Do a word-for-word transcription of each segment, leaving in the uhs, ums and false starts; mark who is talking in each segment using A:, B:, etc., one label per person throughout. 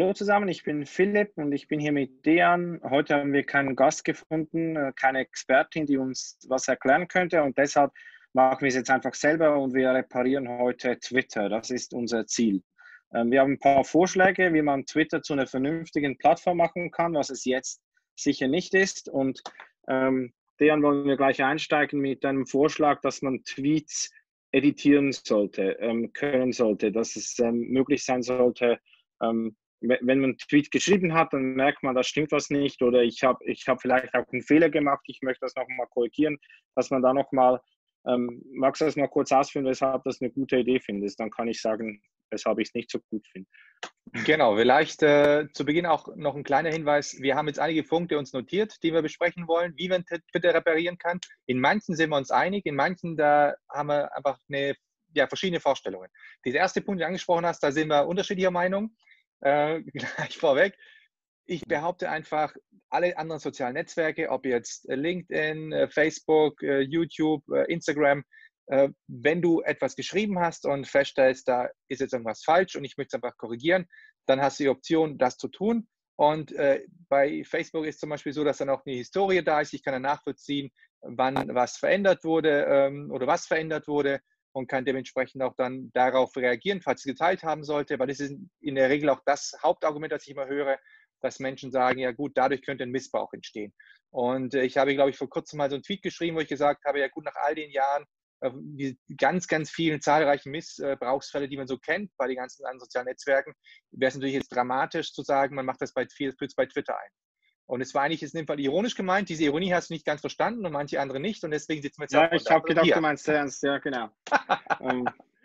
A: Hallo zusammen, ich bin Philipp und ich bin hier mit Dejan. Heute haben wir keinen Gast gefunden, äh, keine Expertin, die uns was erklären könnte, und deshalb machen wir es jetzt einfach selber und wir reparieren heute Twitter. Das ist unser Ziel. Ähm, wir haben ein paar Vorschläge, wie man Twitter zu einer vernünftigen Plattform machen kann, was es jetzt sicher nicht ist. Und ähm, Dejan, wollen wir gleich einsteigen mit einem Vorschlag, dass man Tweets editieren sollte, ähm, können sollte, dass es ähm, möglich sein sollte, ähm, wenn man einen Tweet geschrieben hat, dann merkt man, da stimmt was nicht, oder ich habe ich hab vielleicht auch einen Fehler gemacht, ich möchte das nochmal korrigieren, dass man da nochmal, ähm, magst du das mal kurz ausführen, weshalb das eine gute Idee findest? Dann kann ich sagen, weshalb ich es nicht so gut finde.
B: Genau, vielleicht äh, zu Beginn auch noch ein kleiner Hinweis. Wir haben jetzt einige Punkte uns notiert, die wir besprechen wollen, wie man Twitter reparieren kann. In manchen sind wir uns einig, in manchen da haben wir einfach eine, ja, verschiedene Vorstellungen. Dieser erste Punkt, den du angesprochen hast, da sind wir unterschiedlicher Meinung. Äh, gleich vorweg. Ich behaupte einfach, alle anderen sozialen Netzwerke, ob jetzt LinkedIn, Facebook, YouTube, Instagram, wenn du etwas geschrieben hast und feststellst, da ist jetzt irgendwas falsch und ich möchte es einfach korrigieren, dann hast du die Option, das zu tun. Und äh, bei Facebook ist zum Beispiel so, dass dann auch eine Historie da ist. Ich kann dann nachvollziehen, wann was verändert wurde ähm, oder was verändert wurde, und kann dementsprechend auch dann darauf reagieren, falls es geteilt haben sollte, weil das ist in der Regel auch das Hauptargument, das ich immer höre, dass Menschen sagen, ja gut, dadurch könnte ein Missbrauch entstehen. Und äh, ich habe, glaube ich, vor kurzem mal so einen Tweet geschrieben, wo ich gesagt habe, ja gut, nach all den Jahren, äh, die ganz, ganz vielen zahlreichen Missbrauchsfälle, die man so kennt bei den ganzen anderen sozialen Netzwerken, wäre es natürlich jetzt dramatisch zu sagen, man macht das bei, bei Twitter ein. Und es war eigentlich jetzt in dem Fall ironisch gemeint. Diese Ironie hast du nicht ganz verstanden und manche andere nicht. Und deswegen sitzen wir jetzt
A: ja,
B: auch.
A: Ja, ich habe gedacht, hier. Du meinst ernst. Ja, genau. ähm,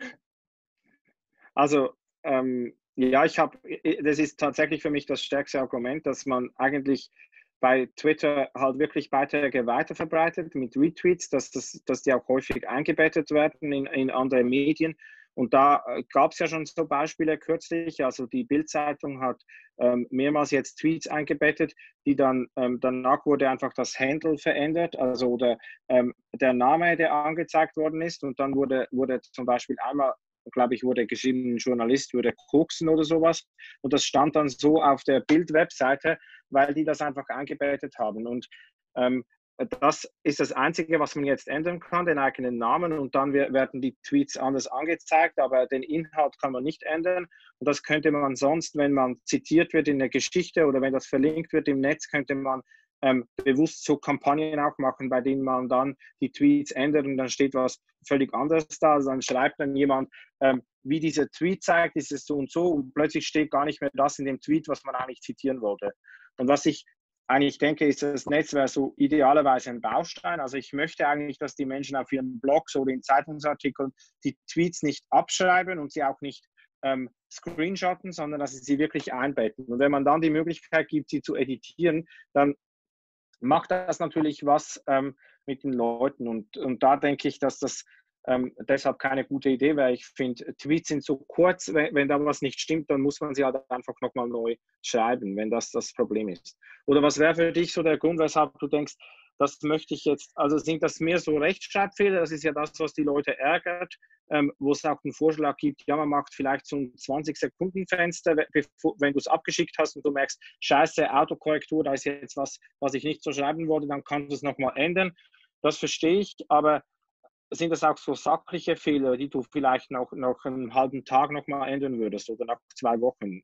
A: also, ähm, ja, ich habe, das ist tatsächlich für mich das stärkste Argument, dass man eigentlich bei Twitter halt wirklich Beiträge weiterverbreitet mit Retweets, dass, das, dass die auch häufig eingebettet werden in, in andere Medien. Und da gab es ja schon so Beispiele kürzlich, also die Bild-Zeitung hat ähm, mehrmals jetzt Tweets eingebettet, die dann, ähm, danach wurde einfach das Handle verändert, also oder ähm, der Name, der angezeigt worden ist, und dann wurde, wurde zum Beispiel einmal, glaube ich, wurde geschrieben, ein Journalist würde koksen oder sowas, und das stand dann so auf der Bild-Webseite, weil die das einfach eingebettet haben. Und ähm, das ist das Einzige, was man jetzt ändern kann, den eigenen Namen, und dann werden die Tweets anders angezeigt, aber den Inhalt kann man nicht ändern. Und das könnte man sonst, wenn man zitiert wird in der Geschichte oder wenn das verlinkt wird im Netz, könnte man ähm, bewusst so Kampagnen auch machen, bei denen man dann die Tweets ändert und dann steht was völlig anderes da. Also dann schreibt dann jemand, ähm, wie dieser Tweet zeigt, ist es so und so, und plötzlich steht gar nicht mehr das in dem Tweet, was man eigentlich zitieren wollte. Und was ich eigentlich denke, ist, das Netz wäre so idealerweise ein Baustein. Also ich möchte eigentlich, dass die Menschen auf ihren Blogs oder in Zeitungsartikeln die Tweets nicht abschreiben und sie auch nicht ähm, screenshotten, sondern dass sie sie wirklich einbetten. Und wenn man dann die Möglichkeit gibt, sie zu editieren, dann macht das natürlich was ähm, mit den Leuten. Und, und da denke ich, dass das ähm, deshalb keine gute Idee wäre. Ich finde, Tweets sind so kurz, wenn, wenn da was nicht stimmt, dann muss man sie halt einfach nochmal neu schreiben, wenn das das Problem ist. Oder was wäre für dich so der Grund, weshalb du denkst, das möchte ich jetzt, also sind das mehr so Rechtschreibfehler, das ist ja das, was die Leute ärgert, ähm, wo es auch einen Vorschlag gibt, ja, man macht vielleicht so ein zwanzig-Sekunden-Fenster, wenn du es abgeschickt hast und du merkst, scheiße, Autokorrektur, da ist jetzt was, was ich nicht so schreiben wollte, dann kannst du es nochmal ändern. Das verstehe ich, aber sind das auch so sachliche Fehler, die du vielleicht noch, noch einen halben Tag nochmal ändern würdest oder nach zwei Wochen?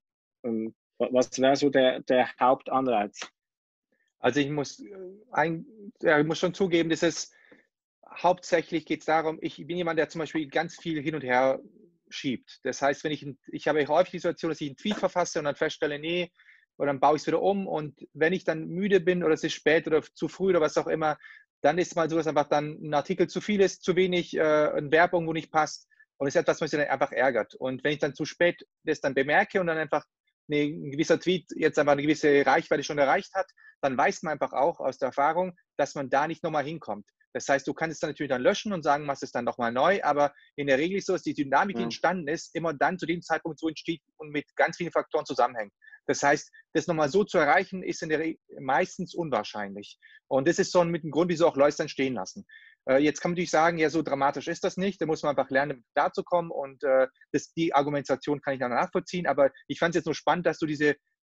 A: Was wäre so der, der Hauptanreiz?
B: Also ich muss, ein, ja, ich muss schon zugeben, dass es hauptsächlich geht es darum, ich bin jemand, der zum Beispiel ganz viel hin und her schiebt. Das heißt, wenn ich, ich habe häufig die Situation, dass ich einen Tweet verfasse und dann feststelle, nee, oder dann baue ich es wieder um, und wenn ich dann müde bin oder es ist spät oder zu früh oder was auch immer, dann ist es mal so, dass einfach dann ein Artikel zu viel ist, zu wenig, äh, eine Werbung, wo nicht passt, und es ist etwas, was mich dann einfach ärgert. Und wenn ich dann zu spät das dann bemerke und dann einfach eine, ein gewisser Tweet jetzt einfach eine gewisse Reichweite schon erreicht hat, dann weiß man einfach auch aus der Erfahrung, dass man da nicht nochmal hinkommt. Das heißt, du kannst es dann natürlich dann löschen und sagen, machst es dann nochmal neu, aber in der Regel ist so, dass die Dynamik, die entstanden ist, immer dann zu dem Zeitpunkt so entsteht und mit ganz vielen Faktoren zusammenhängt. Das heißt, das nochmal so zu erreichen, ist in der Regel meistens unwahrscheinlich. Und das ist so mit dem Grund, wieso auch Leute dann stehen lassen. Äh, jetzt kann man natürlich sagen, ja, so dramatisch ist das nicht. Da muss man einfach lernen, klarzukommen, und äh, das, die Argumentation kann ich dann nachvollziehen. Aber ich fand es jetzt nur spannend, dass du diese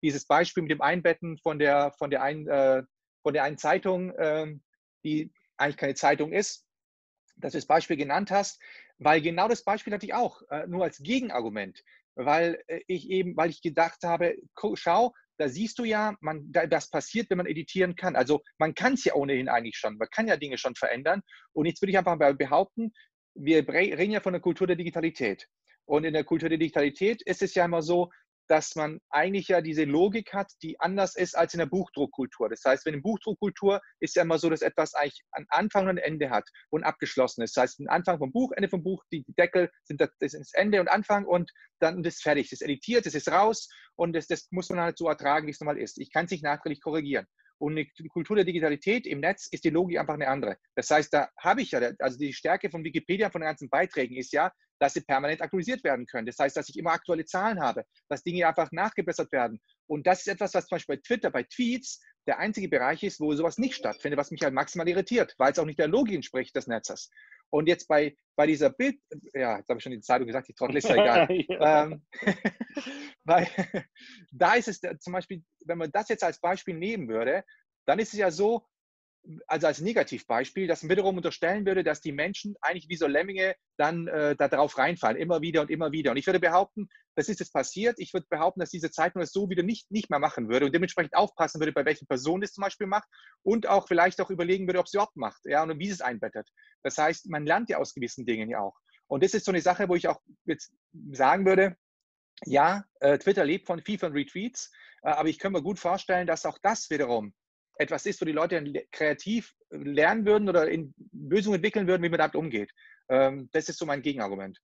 B: dieses Beispiel mit dem Einbetten von der, von der, ein, äh, von der einen Zeitung, äh, die eigentlich keine Zeitung ist, dass du das Beispiel genannt hast, weil genau das Beispiel hatte ich auch, äh, nur als Gegenargument, weil äh, ich eben, weil ich gedacht habe, schau, da siehst du ja, man, das passiert, wenn man editieren kann. Also man kann es ja ohnehin eigentlich schon, man kann ja Dinge schon verändern. Und jetzt würde ich einfach mal behaupten, wir reden ja von der Kultur der Digitalität. Und in der Kultur der Digitalität ist es ja immer so, dass man eigentlich ja diese Logik hat, die anders ist als in der Buchdruckkultur. Das heißt, wenn in Buchdruckkultur ist ja immer so, dass etwas eigentlich einen Anfang und ein Ende hat und abgeschlossen ist. Das heißt, ein Anfang vom Buch, Ende vom Buch, die Deckel sind das, das ist Ende und Anfang und dann ist es fertig. Das ist editiert, das ist raus und das, das muss man halt so ertragen, wie es normal ist. Ich kann es nicht nachträglich korrigieren. Und die Kultur der Digitalität im Netz ist die Logik einfach eine andere. Das heißt, da habe ich ja, also die Stärke von Wikipedia, von den ganzen Beiträgen ist ja, dass sie permanent aktualisiert werden können. Das heißt, dass ich immer aktuelle Zahlen habe, dass Dinge einfach nachgebessert werden. Und das ist etwas, was zum Beispiel bei Twitter, bei Tweets der einzige Bereich ist, wo sowas nicht stattfindet, was mich halt maximal irritiert, weil es auch nicht der Logik entspricht des Netzes. Und jetzt bei, bei dieser Bild, ja, jetzt habe ich schon die Zeitung gesagt, die Trottel ist ja egal. ja. ähm, weil, da ist es zum Beispiel, wenn man das jetzt als Beispiel nehmen würde, dann ist es ja so, also als Negativbeispiel, das wiederum unterstellen würde, dass die Menschen eigentlich wie so Lemminge dann äh, da drauf reinfallen, immer wieder und immer wieder. Und ich würde behaupten, das ist jetzt passiert. Ich würde behaupten, dass diese Zeitung das so wieder nicht, nicht mehr machen würde und dementsprechend aufpassen würde, bei welchen Personen es zum Beispiel macht und auch vielleicht auch überlegen würde, ob sie überhaupt macht, ja, und wie sie es einbettet. Das heißt, man lernt ja aus gewissen Dingen ja auch. Und das ist so eine Sache, wo ich auch jetzt sagen würde, ja, äh, Twitter lebt von viel von Retweets, äh, aber ich kann mir gut vorstellen, dass auch das wiederum etwas ist, wo die Leute kreativ lernen würden oder in Lösungen entwickeln würden, wie man damit umgeht. Ähm, das ist so mein Gegenargument.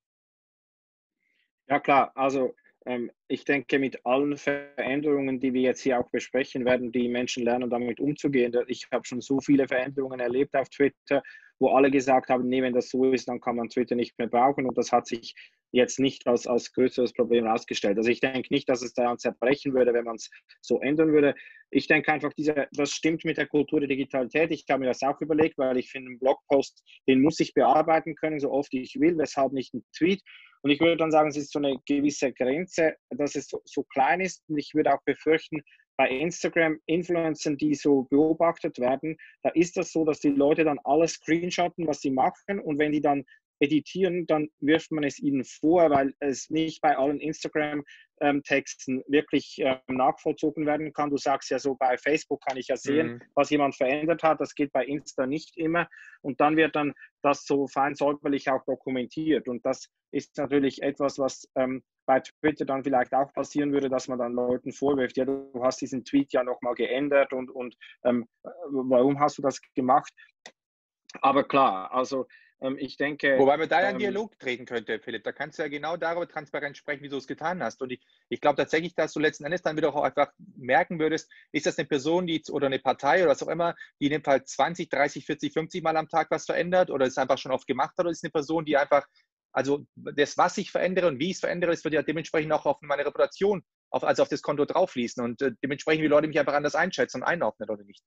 A: Ja klar, also ähm, ich denke, mit allen Veränderungen, die wir jetzt hier auch besprechen, werden die Menschen lernen, damit umzugehen. Ich habe schon so viele Veränderungen erlebt auf Twitter, wo alle gesagt haben, nee, wenn das so ist, dann kann man Twitter nicht mehr brauchen und das hat sich jetzt nicht als, als größeres Problem herausgestellt. Also ich denke nicht, dass es daran zerbrechen würde, wenn man es so ändern würde. Ich denke einfach, diese, das stimmt mit der Kultur der Digitalität. Ich habe mir das auch überlegt, weil ich finde, einen Blogpost, den muss ich bearbeiten können, so oft ich will, weshalb nicht ein Tweet. Und ich würde dann sagen, es ist so eine gewisse Grenze, dass es so, so klein ist. Und ich würde auch befürchten, bei Instagram-Influencern, die so beobachtet werden, da ist das so, dass die Leute dann alles screenshotten, was sie machen. Und wenn die dann editieren, dann wirft man es ihnen vor, weil es nicht bei allen Instagram-Texten wirklich äh, nachvollzogen werden kann. Du sagst ja so, bei Facebook kann ich ja sehen, mhm. was jemand verändert hat. Das geht bei Insta nicht immer. Und dann wird dann das so fein säuberlich auch dokumentiert. Und das ist natürlich etwas, was ähm, bei Twitter dann vielleicht auch passieren würde, dass man dann Leuten vorwirft, ja, du hast diesen Tweet ja nochmal geändert und, und ähm, warum hast du das gemacht? Aber klar, also ähm, ich denke...
B: Wobei man da ja in ähm, Dialog treten könnte, Philipp. Da kannst du ja genau darüber transparent sprechen, wie du es getan hast. Und ich, ich glaube tatsächlich, dass du letzten Endes dann wieder auch einfach merken würdest, ist das eine Person, die oder eine Partei oder was auch immer, die in dem Fall zwanzig, dreißig, vierzig, fünfzig Mal am Tag was verändert oder es einfach schon oft gemacht hat, oder ist eine Person, die einfach, also das, was ich verändere und wie ich es verändere, das wird ja dementsprechend auch auf meine Reputation, auf, also auf das Konto draufließen und äh, dementsprechend, wie Leute mich einfach anders einschätzen und einordnen oder nicht.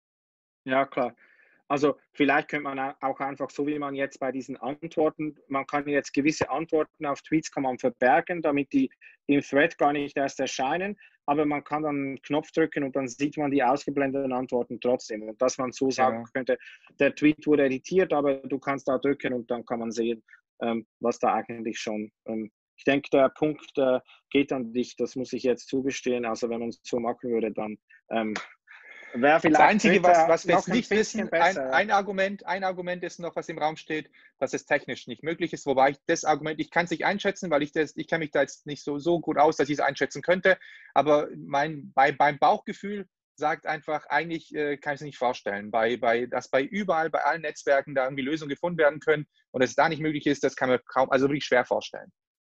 A: Ja, klar. Also vielleicht könnte man auch einfach, so wie man jetzt bei diesen Antworten, man kann jetzt gewisse Antworten auf Tweets kann man verbergen, damit die im Thread gar nicht erst erscheinen, aber man kann dann einen Knopf drücken und dann sieht man die ausgeblendeten Antworten trotzdem. Und dass man so sagen ja. könnte, der Tweet wurde editiert, aber du kannst da drücken und dann kann man sehen, ähm, was da eigentlich schon... Ähm, ich denke, der Punkt äh, geht an dich, das muss ich jetzt zugestehen. Also wenn man es so machen würde, dann... Ähm,
B: Das Einzige, was, was wir jetzt nicht wissen, ein, ein, Argument, ein Argument ist noch, was im Raum steht, dass es technisch nicht möglich ist, wobei ich das Argument, ich kann es nicht einschätzen, weil ich das, ich kenne mich da jetzt nicht so, so gut aus, dass ich es einschätzen könnte, aber mein, bei, beim Bauchgefühl sagt einfach, eigentlich äh, kann ich es nicht vorstellen, bei, bei, dass bei überall, bei allen Netzwerken da irgendwie Lösungen gefunden werden können und dass es da nicht möglich ist, das kann man kaum, also wirklich schwer vorstellen.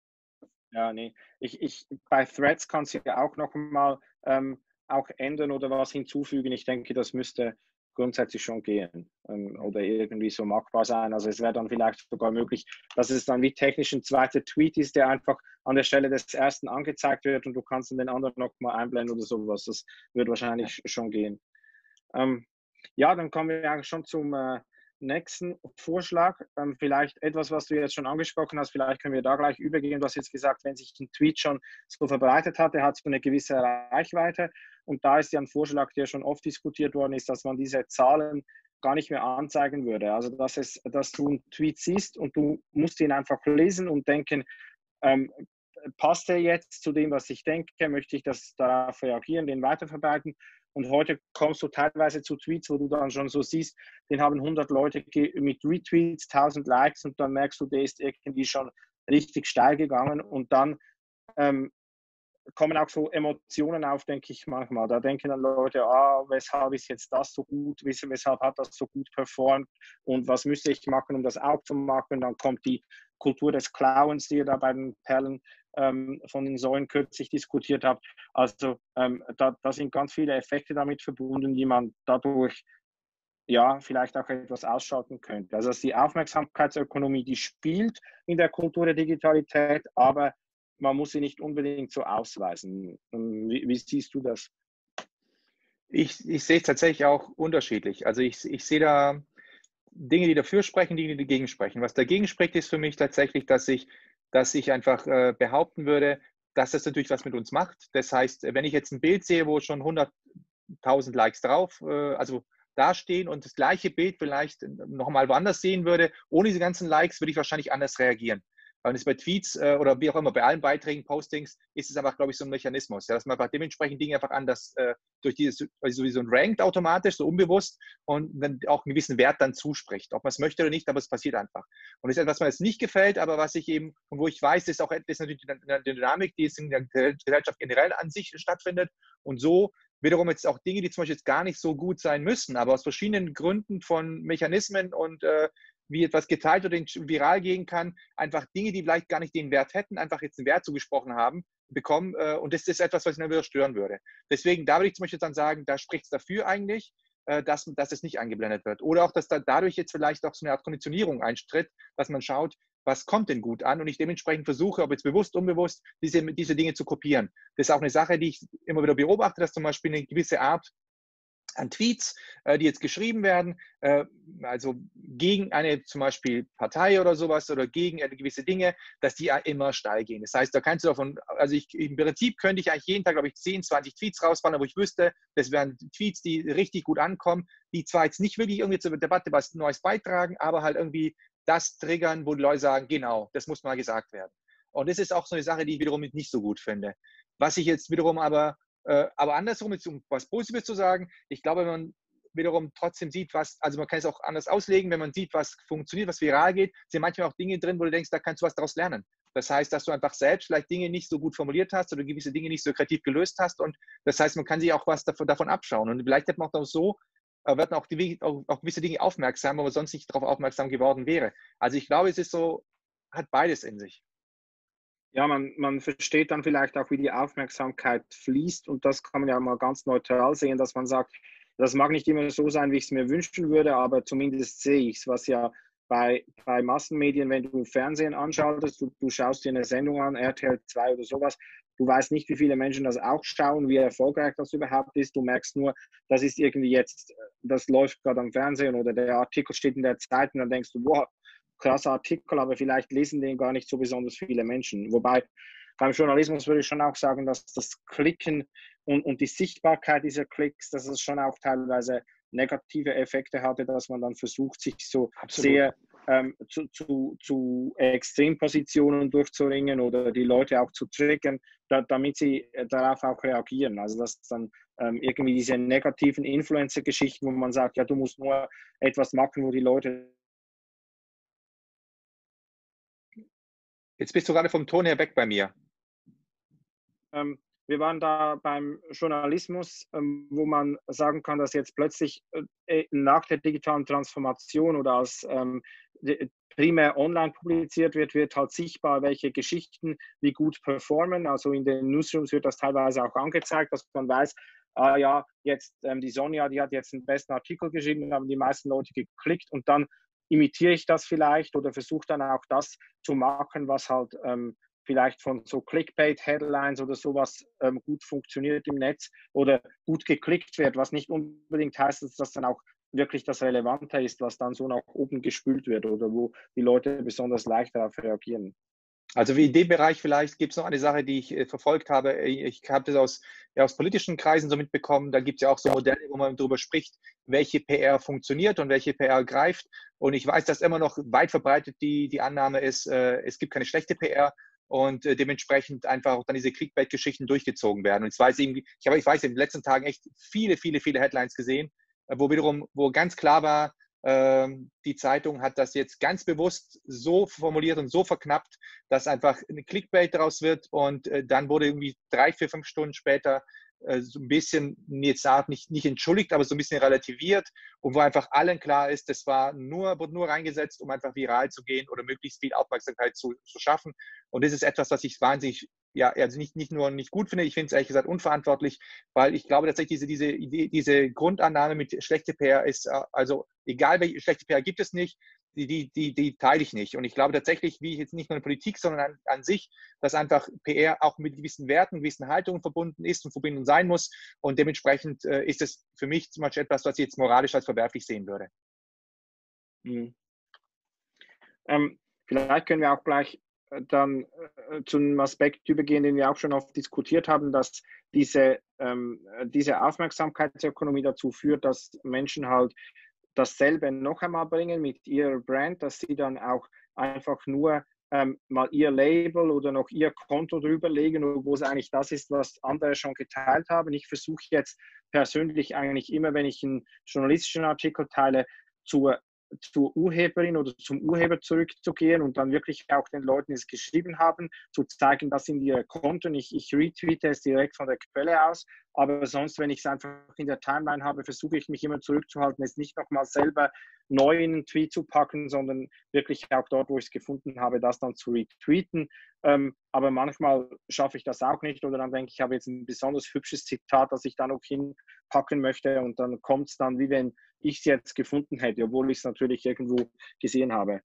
A: Ja, nee, ich, ich, bei Threads kannst du ja auch noch mal ähm, auch ändern oder was hinzufügen. Ich denke, das müsste grundsätzlich schon gehen ähm, oder irgendwie so machbar sein. Also es wäre dann vielleicht sogar möglich, dass es dann wie technisch ein zweiter Tweet ist, der einfach an der Stelle des ersten angezeigt wird und du kannst den anderen noch mal einblenden oder sowas. Das wird wahrscheinlich schon gehen. Ähm, ja, dann kommen wir ja schon zum äh, nächsten Vorschlag. Ähm, vielleicht etwas, was du jetzt schon angesprochen hast, vielleicht können wir da gleich übergehen. Du hast jetzt gesagt, wenn sich ein Tweet schon so verbreitet hat, der hat so eine gewisse Reichweite. Und da ist ja ein Vorschlag, der schon oft diskutiert worden ist, dass man diese Zahlen gar nicht mehr anzeigen würde. Also dass, es, dass du einen Tweet siehst und du musst ihn einfach lesen und denken, ähm, passt er jetzt zu dem, was ich denke, möchte ich das darauf reagieren, den weiterverbreiten. Und heute kommst du teilweise zu Tweets, wo du dann schon so siehst, den haben hundert Leute mit Retweets, tausend Likes und dann merkst du, der ist irgendwie schon richtig steil gegangen und dann ähm, kommen auch so Emotionen auf, denke ich manchmal. Da denken dann Leute, ah, weshalb ist jetzt das so gut, weshalb hat das so gut performt und was müsste ich machen, um das auch zu machen. Dann kommt die Kultur des Klauens, die ihr da bei den Perlen ähm, von den Säulen kürzlich diskutiert habt. Also ähm, da, da sind ganz viele Effekte damit verbunden, die man dadurch ja vielleicht auch etwas ausschalten könnte. Also dass die Aufmerksamkeitsökonomie, die spielt in der Kultur der Digitalität, aber man muss sie nicht unbedingt so ausweisen. Wie, wie siehst du das?
B: Ich, ich sehe es tatsächlich auch unterschiedlich. Also ich, ich sehe da Dinge, die dafür sprechen, Dinge, die dagegen sprechen. Was dagegen spricht, ist für mich tatsächlich, dass ich, dass ich einfach äh, behaupten würde, dass das natürlich was mit uns macht. Das heißt, wenn ich jetzt ein Bild sehe, wo schon hunderttausend Likes drauf, äh, also dastehen und das gleiche Bild vielleicht nochmal woanders sehen würde, ohne diese ganzen Likes, würde ich wahrscheinlich anders reagieren. Weil es bei Tweets äh, oder wie auch immer, bei allen Beiträgen, Postings, ist es einfach, glaube ich, so ein Mechanismus, ja, dass man einfach dementsprechend Dinge einfach anders äh, durch dieses, also sowieso ein rankt automatisch, so unbewusst und dann auch einen gewissen Wert dann zuspricht, ob man es möchte oder nicht, aber es passiert einfach. Und das ist etwas, was mir jetzt nicht gefällt, aber was ich eben, und wo ich weiß, das ist auch das ist natürlich eine Dynamik, die jetzt in der Gesellschaft generell an sich stattfindet und so wiederum jetzt auch Dinge, die zum Beispiel jetzt gar nicht so gut sein müssen, aber aus verschiedenen Gründen von Mechanismen und äh, wie etwas geteilt oder viral gehen kann, einfach Dinge, die vielleicht gar nicht den Wert hätten, einfach jetzt einen Wert zugesprochen haben, bekommen. Äh, und das ist etwas, was ich dann wieder stören würde. Deswegen, da würde ich zum Beispiel dann sagen, da spricht es dafür eigentlich, äh, dass, dass es nicht eingeblendet wird. Oder auch, dass da dadurch jetzt vielleicht auch so eine Art Konditionierung eintritt, dass man schaut, was kommt denn gut an und ich dementsprechend versuche, ob jetzt bewusst, unbewusst, diese, diese Dinge zu kopieren. Das ist auch eine Sache, die ich immer wieder beobachte, dass zum Beispiel eine gewisse Art an Tweets, äh, die jetzt geschrieben werden, äh, also gegen eine zum Beispiel Partei oder sowas oder gegen gewisse Dinge, dass die immer steil gehen. Das heißt, da kannst du davon, also ich, im Prinzip könnte ich eigentlich jeden Tag, glaube ich, zehn, zwanzig Tweets rausfahren, wo ich wüsste, das wären Tweets, die richtig gut ankommen, die zwar jetzt nicht wirklich irgendwie zur Debatte was Neues beitragen, aber halt irgendwie das triggern, wo die Leute sagen, genau, das muss mal gesagt werden. Und das ist auch so eine Sache, die ich wiederum nicht so gut finde. Was ich jetzt wiederum aber Äh, aber andersrum, jetzt um was Positives zu sagen, ich glaube, wenn man wiederum trotzdem sieht, was, also man kann es auch anders auslegen, wenn man sieht, was funktioniert, was viral geht, sind manchmal auch Dinge drin, wo du denkst, da kannst du was daraus lernen. Das heißt, dass du einfach selbst vielleicht Dinge nicht so gut formuliert hast oder gewisse Dinge nicht so kreativ gelöst hast und das heißt, man kann sich auch was davon, davon abschauen und vielleicht hat man auch so, äh, wird man auch, die, auch auf gewisse Dinge aufmerksam, wo man sonst nicht darauf aufmerksam geworden wäre. Also ich glaube, es ist so, hat beides in sich.
A: Ja, man, man versteht dann vielleicht auch, wie die Aufmerksamkeit fließt und das kann man ja mal ganz neutral sehen, dass man sagt, das mag nicht immer so sein, wie ich es mir wünschen würde, aber zumindest sehe ich es, was ja bei, bei Massenmedien, wenn du Fernsehen anschaltest, du, du schaust dir eine Sendung an, R T L zwei oder sowas, du weißt nicht, wie viele Menschen das auch schauen, wie erfolgreich das überhaupt ist, du merkst nur, das ist irgendwie jetzt, das läuft gerade am Fernsehen oder der Artikel steht in der Zeitung, dann denkst du, wow, krasser Artikel, aber vielleicht lesen den gar nicht so besonders viele Menschen. Wobei beim Journalismus würde ich schon auch sagen, dass das Klicken und, und die Sichtbarkeit dieser Klicks, dass es schon auch teilweise negative Effekte hatte, dass man dann versucht, sich so Absolut. sehr ähm, zu, zu, zu Extrempositionen durchzuringen oder die Leute auch zu triggern, da, damit sie darauf auch reagieren. Also dass dann ähm, irgendwie diese negativen Influencer-Geschichten, wo man sagt, ja, du musst nur etwas machen, wo die Leute
B: Jetzt bist du gerade vom Ton her weg bei mir.
A: Ähm, wir waren da beim Journalismus, ähm, wo man sagen kann, dass jetzt plötzlich äh, nach der digitalen Transformation oder als ähm, primär online publiziert wird, wird halt sichtbar, welche Geschichten wie gut performen. Also in den Newsrooms wird das teilweise auch angezeigt, dass man weiß, ah ja, jetzt ähm, die Sonja, die hat jetzt den besten Artikel geschrieben, haben die meisten Leute geklickt und dann imitiere ich das vielleicht oder versuche dann auch das zu machen, was halt ähm, vielleicht von so Clickbait-Headlines oder sowas ähm, gut funktioniert im Netz oder gut geklickt wird, was nicht unbedingt heißt, dass das dann auch wirklich das Relevante ist, was dann so nach oben gespült wird oder wo die Leute besonders leicht darauf reagieren.
B: Also wie in dem Bereich vielleicht gibt es noch eine Sache, die ich äh, verfolgt habe. Ich habe das aus, ja, aus politischen Kreisen so mitbekommen. Da gibt es ja auch so Modelle, wo man darüber spricht, welche P R funktioniert und welche P R greift. Und ich weiß, dass immer noch weit verbreitet die, die Annahme ist, äh, es gibt keine schlechte P R und äh, dementsprechend einfach auch dann diese Clickbait-Geschichten durchgezogen werden. Und ich weiß irgendwie, ich habe, ich weiß, in den letzten Tagen echt viele, viele, viele Headlines gesehen, äh, wo wiederum, wo ganz klar war, die Zeitung hat das jetzt ganz bewusst so formuliert und so verknappt, dass einfach ein Clickbait daraus wird und äh, dann wurde irgendwie drei, vier, fünf Stunden später äh, so ein bisschen, jetzt nicht, nicht entschuldigt, aber so ein bisschen relativiert und wo einfach allen klar ist, das war nur, wurde nur reingesetzt, um einfach viral zu gehen oder möglichst viel Aufmerksamkeit zu, zu schaffen. Und das ist etwas, was ich wahnsinnig, ja, also nicht, nicht nur nicht gut finde, ich finde es ehrlich gesagt unverantwortlich, weil ich glaube tatsächlich, diese, diese, Idee, diese Grundannahme mit schlechte P R ist, also egal welche schlechte P R gibt es nicht, die, die, die, die teile ich nicht. Und ich glaube tatsächlich, wie jetzt nicht nur in der Politik, sondern an, an sich, dass einfach P R auch mit gewissen Werten, gewissen Haltungen verbunden ist und verbunden sein muss. Und dementsprechend äh, ist es für mich zum Beispiel etwas, was ich jetzt moralisch als verwerflich sehen würde.
A: Mhm. Ähm, vielleicht können wir auch gleich dann äh, zu einem Aspekt übergehen, den wir auch schon oft diskutiert haben, dass diese, ähm, diese Aufmerksamkeitsökonomie dazu führt, dass Menschen halt dasselbe noch einmal bringen mit ihrer Brand, dass sie dann auch einfach nur ähm, mal ihr Label oder noch ihr Konto drüber legen, wo es eigentlich das ist, was andere schon geteilt haben. Ich versuche jetzt persönlich eigentlich immer, wenn ich einen journalistischen Artikel teile, zur zur Urheberin oder zum Urheber zurückzugehen und dann wirklich auch den Leuten, die es geschrieben haben, zu zeigen, das sind ihre Konten. Ich, ich retweete es direkt von der Quelle aus, aber sonst, wenn ich es einfach in der Timeline habe, versuche ich mich immer zurückzuhalten, es nicht nochmal selber neu in einen Tweet zu packen, sondern wirklich auch dort, wo ich es gefunden habe, das dann zu retweeten. Ähm, aber manchmal schaffe ich das auch nicht oder dann denke ich, ich habe jetzt ein besonders hübsches Zitat, das ich dann noch hinpacken möchte und dann kommt es dann, wie wenn ich es jetzt gefunden hätte, obwohl ich es natürlich irgendwo gesehen habe.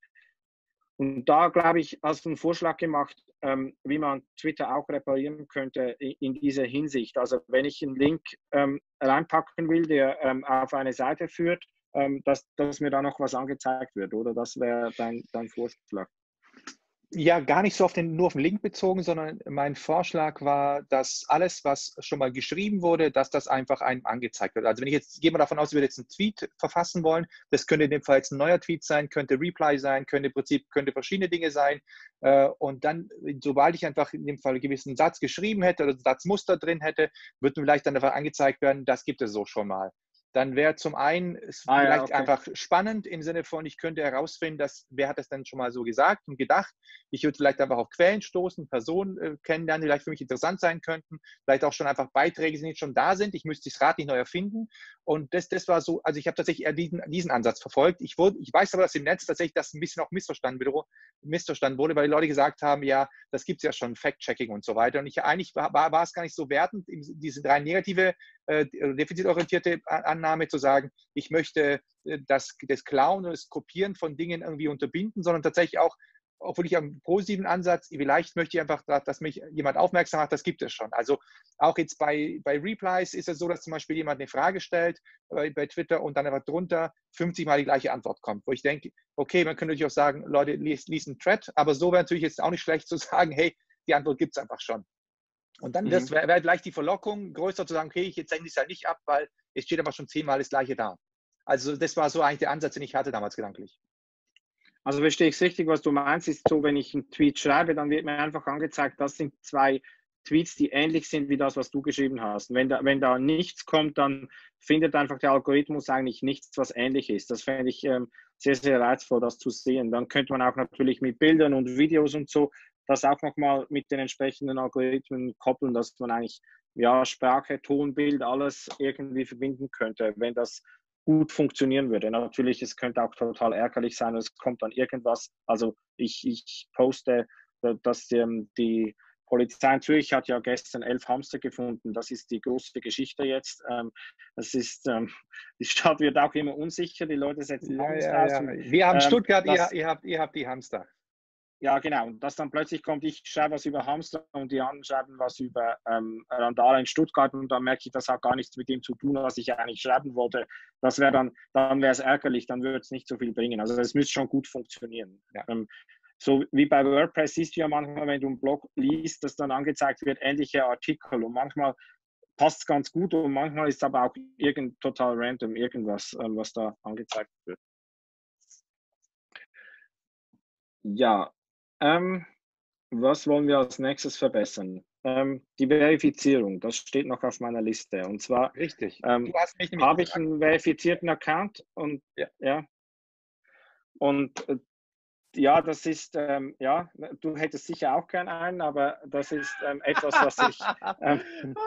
A: Und da, glaube ich, hast du einen Vorschlag gemacht, ähm, wie man Twitter auch reparieren könnte in, in dieser Hinsicht. Also wenn ich einen Link ähm, reinpacken will, der ähm, auf eine Seite führt, ähm, dass, dass mir da noch was angezeigt wird, oder? Das wäre dein, dein Vorschlag.
B: Ja, gar nicht so auf den, nur auf den Link bezogen, sondern mein Vorschlag war, dass alles, was schon mal geschrieben wurde, dass das einfach einem angezeigt wird. Also wenn ich jetzt, gehen wir davon aus, wir jetzt einen Tweet verfassen wollen, das könnte in dem Fall jetzt ein neuer Tweet sein, könnte Reply sein, könnte im Prinzip, könnte verschiedene Dinge sein. Und dann, sobald ich einfach in dem Fall einen gewissen Satz geschrieben hätte oder ein Satzmuster drin hätte, wird mir vielleicht dann einfach angezeigt werden, das gibt es so schon mal. Dann wäre zum einen
A: ah,
B: vielleicht
A: ja, okay.
B: einfach spannend im Sinne von, ich könnte herausfinden, dass, wer hat das denn schon mal so gesagt und gedacht. Ich würde vielleicht einfach auf Quellen stoßen, Personen äh, kennenlernen, die vielleicht für mich interessant sein könnten. Vielleicht auch schon einfach Beiträge, die schon da sind. Ich müsste das Rad nicht neu erfinden. Und das, das war so, also ich habe tatsächlich eher diesen, diesen Ansatz verfolgt. Ich, wurde, ich weiß aber, dass im Netz tatsächlich das ein bisschen auch missverstanden, missverstanden wurde, weil die Leute gesagt haben, ja, das gibt es ja schon, Fact-Checking und so weiter. Und ich eigentlich war, war, war es gar nicht so wertend, diese drei negative, äh, defizitorientierte Annahme zu sagen, ich möchte das, das Klauen und das Kopieren von Dingen irgendwie unterbinden, sondern tatsächlich auch, obwohl ich einen positiven Ansatz, vielleicht möchte ich einfach, dass mich jemand aufmerksam macht, das gibt es schon. Also auch jetzt bei, bei Replies ist es so, dass zum Beispiel jemand eine Frage stellt bei, bei Twitter und dann einfach drunter fünfzig Mal die gleiche Antwort kommt, wo ich denke, okay, man könnte natürlich auch sagen, Leute, liest, liest einen Thread, aber so wäre natürlich jetzt auch nicht schlecht zu sagen, hey, die Antwort gibt es einfach schon. Und dann, mhm. das wäre wär gleich die Verlockung, größer zu sagen, okay, ich jetzt sende ich es halt nicht ab, weil es steht aber schon zehnmal das Gleiche da. Also das war so eigentlich der Ansatz, den ich hatte damals gedanklich.
A: Also verstehe ich es richtig, was du meinst, ist so, wenn ich einen Tweet schreibe, dann wird mir einfach angezeigt, das sind zwei Tweets, die ähnlich sind wie das, was du geschrieben hast. Wenn da, wenn da nichts kommt, dann findet einfach der Algorithmus eigentlich nichts, was ähnlich ist. Das fände ich ähm, sehr, sehr reizvoll, das zu sehen. Dann könnte man auch natürlich mit Bildern und Videos und so das auch nochmal mit den entsprechenden Algorithmen koppeln, dass man eigentlich ja, Sprache, Ton, Bild, alles irgendwie verbinden könnte, wenn das gut funktionieren würde. Natürlich, es könnte auch total ärgerlich sein, es kommt dann irgendwas, also ich, ich poste, dass die, die Polizei in Zürich hat ja gestern elf Hamster gefunden, das ist die große Geschichte jetzt. Das ist, die Stadt wird auch immer unsicher, die Leute setzen
B: ja,
A: Hamster
B: ja,
A: aus.
B: ja.
A: Und,
B: wir haben
A: ähm,
B: Stuttgart,
A: das,
B: ihr, ihr, habt, ihr habt die Hamster.
A: Ja, genau. Und dass dann plötzlich kommt, ich schreibe was über Hamster und die anderen schreiben was über ähm, Randale in Stuttgart und dann merke ich, das hat gar nichts mit dem zu tun, was ich eigentlich schreiben wollte. Das wäre dann, dann wäre es ärgerlich, dann würde es nicht so viel bringen. Also es müsste schon gut funktionieren. Ja. Ähm, so wie bei WordPress siehst du ja manchmal, wenn du einen Blog liest, dass dann angezeigt wird, ähnliche Artikel und manchmal passt es ganz gut und manchmal ist aber auch irgend total random irgendwas, ähm, was da angezeigt wird. Ja, ähm, was wollen wir als nächstes verbessern? Ähm, die Verifizierung, das steht noch auf meiner Liste. Und zwar
B: Richtig.
A: ähm,
B: Du hast mich nämlich
A: habe ich
B: gefragt.
A: einen verifizierten Account und
B: Ja.
A: ja, und äh, ja, das ist, ähm, ja, du hättest sicher auch gern einen, aber das ist ähm, etwas, was ich, ähm,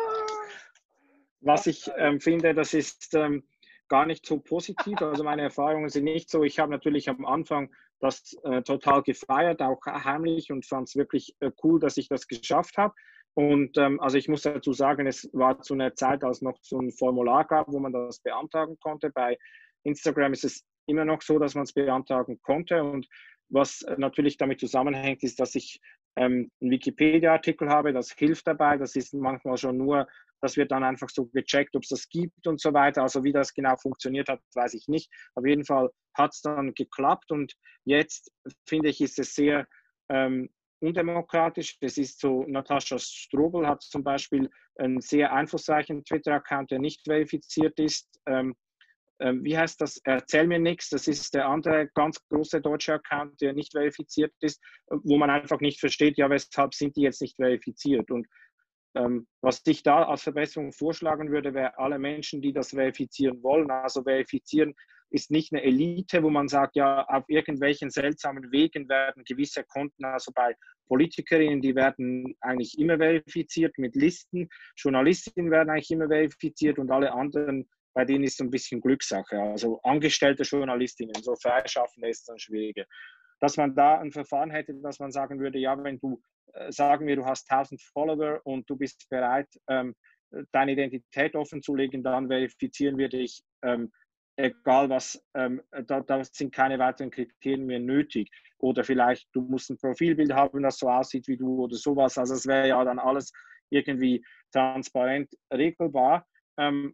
A: was ich ähm, finde, das ist ähm, gar nicht so positiv. Also meine Erfahrungen sind nicht so. Ich habe natürlich am Anfang das äh, total gefeiert, auch heimlich und fand es wirklich äh, cool, dass ich das geschafft habe. Und ähm, also ich muss dazu sagen, es war zu einer Zeit, als noch so ein Formular gab, wo man das beantragen konnte. Bei Instagram ist es immer noch so, dass man es beantragen konnte. Und was natürlich damit zusammenhängt, ist, dass ich ähm, einen Wikipedia-Artikel habe. Das hilft dabei. Das ist manchmal schon nur, das wird dann einfach so gecheckt, ob es das gibt und so weiter. Also wie das genau funktioniert hat, weiß ich nicht. Auf jeden Fall hat es dann geklappt und jetzt finde ich, ist es sehr ähm, undemokratisch. Das ist so, Natascha Strobel hat zum Beispiel einen sehr einflussreichen Twitter-Account, der nicht verifiziert ist. Ähm, ähm, wie heißt das? Erzähl mir nichts. Das ist der andere ganz große deutsche Account, der nicht verifiziert ist, wo man einfach nicht versteht, ja, weshalb sind die jetzt nicht verifiziert? Und ähm, was ich da als Verbesserung vorschlagen würde, wäre alle Menschen, die das verifizieren wollen. Also verifizieren ist nicht eine Elite, wo man sagt, ja, auf irgendwelchen seltsamen Wegen werden gewisse Konten, also bei Politikerinnen, die werden eigentlich immer verifiziert mit Listen, Journalistinnen werden eigentlich immer verifiziert und alle anderen, bei denen ist es ein bisschen Glückssache. Also angestellte Journalistinnen, so Freischaffende ist dann schwieriger. Dass man da ein Verfahren hätte, dass man sagen würde, ja, wenn du, äh, sagen wir, du hast tausend Follower und du bist bereit, ähm, deine Identität offenzulegen, dann verifizieren wir dich, ähm, egal was, ähm, da, da sind keine weiteren Kriterien mehr nötig. Oder vielleicht, du musst ein Profilbild haben, das so aussieht wie du oder sowas. Also es wäre ja dann alles irgendwie transparent regelbar. Ähm,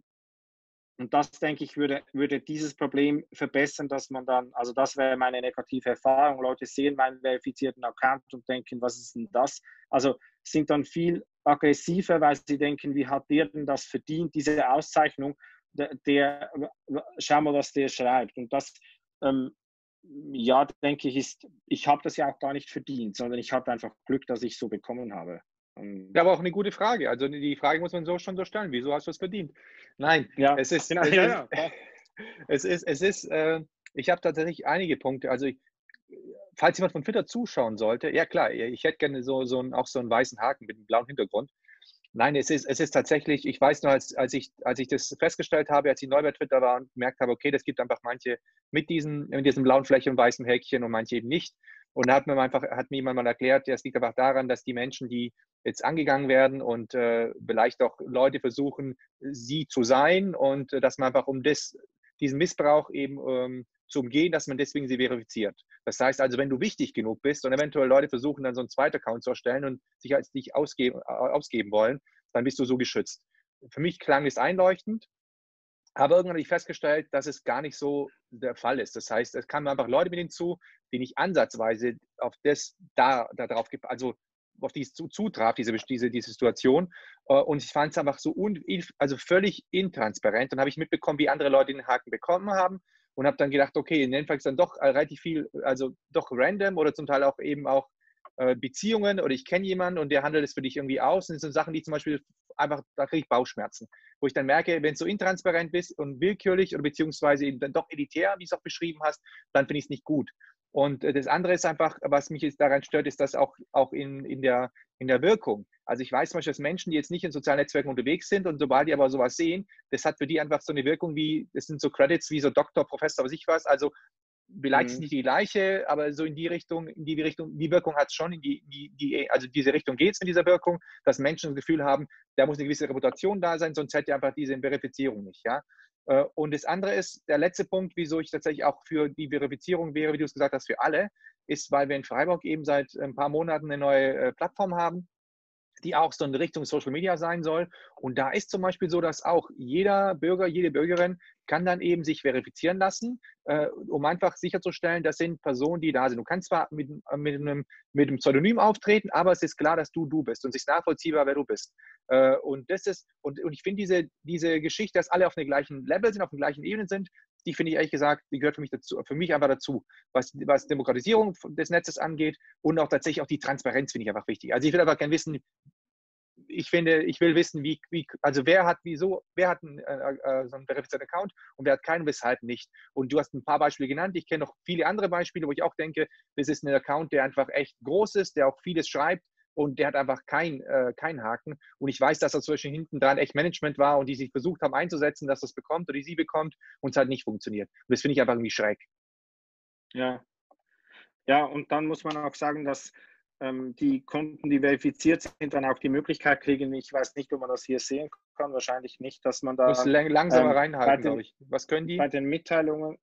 A: und das, denke ich, würde, würde dieses Problem verbessern, dass man dann, also das wäre meine negative Erfahrung, Leute sehen meinen verifizierten Account und denken, was ist denn das? Also sind dann viel aggressiver, weil sie denken, wie hat der denn das verdient, diese Auszeichnung, der, der schau mal, was der schreibt. Und das, ähm, ja, denke ich, ist, ich habe das ja auch gar nicht verdient, sondern ich habe einfach Glück, dass ich so bekommen habe.
B: Ja, aber auch eine gute Frage. Also die Frage muss man so schon so stellen. Wieso hast du es verdient? Nein,
A: ja,
B: es ist,
A: genau,
B: es,
A: ja, ja.
B: es ist, es ist, äh, ich habe tatsächlich einige Punkte. Also ich, falls jemand von Twitter zuschauen sollte, ja klar, ich hätte gerne so, so einen, auch so einen weißen Haken mit einem blauen Hintergrund. Nein, es ist, es ist tatsächlich, ich weiß nur, als, als, ich, als ich das festgestellt habe, als ich neu bei Twitter war und gemerkt habe, okay, das gibt einfach manche mit diesen, mit diesen blauen Flächen und weißen Häkchen und manche eben nicht. Und da hat mir einfach, hat mir jemand mal erklärt, ja, es liegt einfach daran, dass die Menschen, die jetzt angegangen werden und äh, vielleicht auch Leute versuchen, sie zu sein und äh, dass man einfach um das, diesen Missbrauch eben ähm, zu umgehen, dass man deswegen sie verifiziert. Das heißt also, wenn du wichtig genug bist und eventuell Leute versuchen, dann so einen zweiten Account zu erstellen und sich als dich ausgeben, ausgeben wollen, dann bist du so geschützt. Für mich klang es einleuchtend, aber irgendwann habe ich festgestellt, dass es gar nicht so der Fall ist. Das heißt, es kamen einfach Leute mit hinzu, die nicht ansatzweise auf das da, da drauf, also auf die es zu, zutraf, diese, diese, diese Situation. Und ich fand es einfach so un, also völlig intransparent. Dann habe ich mitbekommen, wie andere Leute den Haken bekommen haben und habe dann gedacht, okay, in Netflix dann doch relativ viel, also doch random oder zum Teil auch eben auch Beziehungen oder ich kenne jemanden und der handelt es für dich irgendwie aus. Und das sind Sachen, die zum Beispiel einfach, da kriege ich Bauchschmerzen. Wo ich dann merke, wenn es so intransparent bist und willkürlich oder beziehungsweise eben dann doch elitär, wie du es auch beschrieben hast, dann finde ich es nicht gut. Und das andere ist einfach, was mich jetzt daran stört, ist das auch, auch in, in, der, in der Wirkung. Also ich weiß zum Beispiel, dass Menschen, die jetzt nicht in sozialen Netzwerken unterwegs sind und sobald die aber sowas sehen, das hat für die einfach so eine Wirkung wie, das sind so Credits wie so Doktor, Professor, was ich was, also vielleicht ist nicht die gleiche, aber so in die Richtung, in die Richtung, die Wirkung hat es schon, in die, die, die, also diese Richtung geht es mit dieser Wirkung, dass Menschen das Gefühl haben, da muss eine gewisse Reputation da sein, sonst hätte einfach diese Verifizierung nicht, ja. Und das andere ist, der letzte Punkt, wieso ich tatsächlich auch für die Verifizierung wäre, wie du es gesagt hast, für alle, ist, weil wir in Freiburg eben seit ein paar Monaten eine neue Plattform haben, die auch so in Richtung Social Media sein soll. Und da ist zum Beispiel so, dass auch jeder Bürger, jede Bürgerin kann dann eben sich verifizieren lassen, äh, um einfach sicherzustellen, das sind Personen, die da sind. Du kannst zwar mit, mit, einem, mit einem Pseudonym auftreten, aber es ist klar, dass du du bist und es ist nachvollziehbar, wer du bist. Äh, und das ist, und, und ich finde diese, diese Geschichte, dass alle auf dem gleichen Level sind, auf der gleichen Ebene sind, die finde ich ehrlich gesagt, die gehört für mich dazu, für mich einfach dazu, was, was Demokratisierung des Netzes angeht und auch tatsächlich auch die Transparenz finde ich einfach wichtig. Also ich will einfach gerne wissen, ich finde, ich will wissen, wie, wie also wer hat wieso, wer hat einen, äh, so einen verifizierten Account und wer hat keinen, weshalb nicht. Und du hast ein paar Beispiele genannt. Ich kenne noch viele andere Beispiele, wo ich auch denke, das ist ein Account, der einfach echt groß ist, der auch vieles schreibt und der hat einfach keinen äh, kein Haken. Und ich weiß, dass da zwischen hinten dran echt Management war und die sich versucht haben einzusetzen, dass das bekommt oder die sie bekommt und es halt nicht funktioniert. Und das finde ich einfach irgendwie schräg.
A: Ja. Ja, und dann muss man auch sagen, dass ähm, die Konten, die verifiziert sind, dann auch die Möglichkeit kriegen, ich weiß nicht, ob man das hier sehen kann, wahrscheinlich nicht, dass man da
B: Muss langsamer
A: ähm,
B: reinhalten, glaube ich. Was können
A: bei
B: die?
A: den Mitteilungen,